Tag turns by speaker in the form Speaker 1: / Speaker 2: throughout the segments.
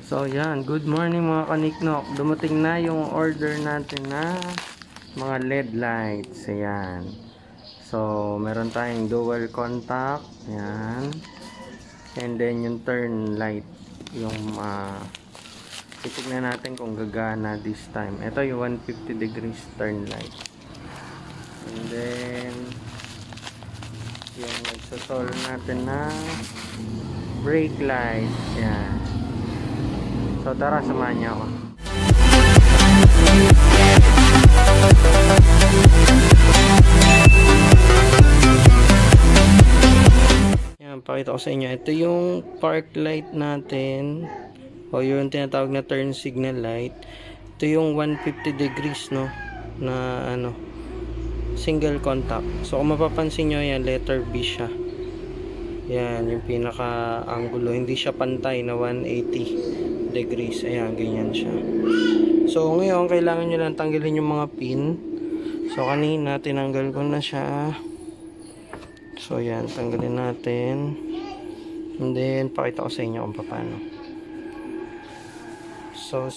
Speaker 1: So yan, good morning mga kaniknok. Dumating na yung order natin na mga LED lights. Ayan. So meron tayong dual contact. Ayan. And then yung turn light. Yung titignan natin kung gagana this time. Ito yung 150 degrees turn light. And then yung nagsasol natin na brake light. Ayan. So tara, samahan niyo ako. Yan, pakita ko sa inyo. Ito yung park light natin. O yung tinatawag na turn signal light. Ito yung 150 degrees, no? Na ano, single contact. So kung mapapansin nyo, yan, letter B siya. Yan, yung pinaka angulo. Hindi siya pantay na 180 degrees. Ayan, ganyan siya. So ngayon kailangan nyo lang tanggalin yung mga pin. So kanina tinanggal ko na siya. So yan, tanggalin natin. And then pakita ko sa inyo kung paano. So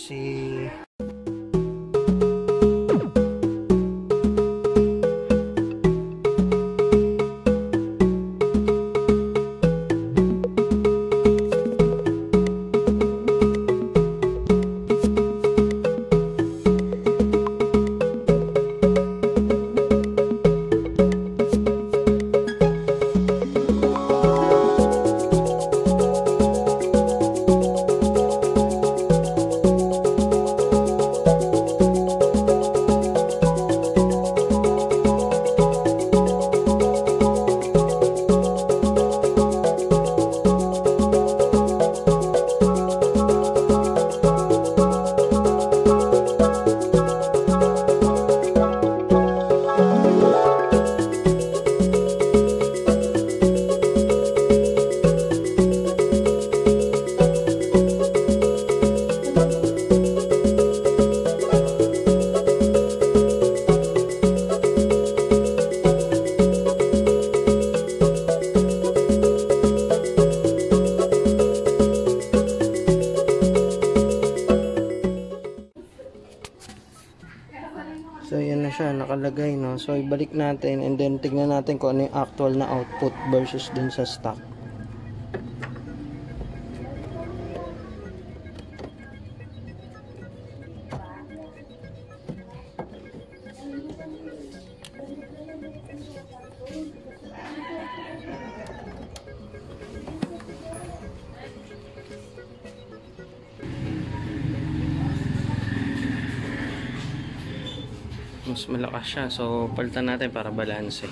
Speaker 1: yan na siya, nakalagay, no? So ibalik natin and then tignan natin kung ano yung actual na output versus dun sa stock. Mas malakas siya, so palitan natin para balanse.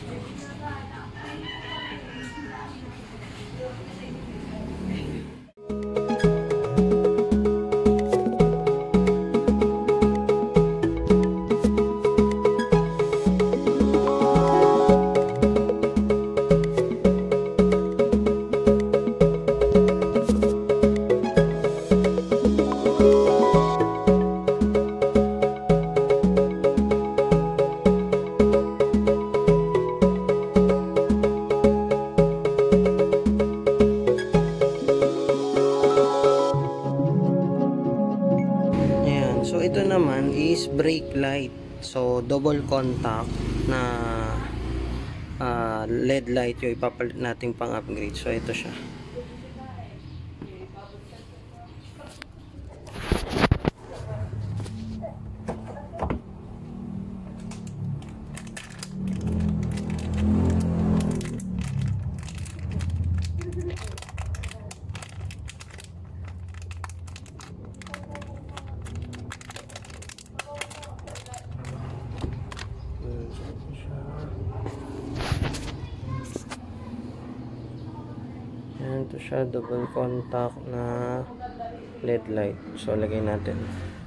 Speaker 1: So ito naman is brake light. So double contact na LED light yung ipapalit nating pang-upgrade. So ito siya. Yan, ito siya, double contact na LED light. So lagay natin.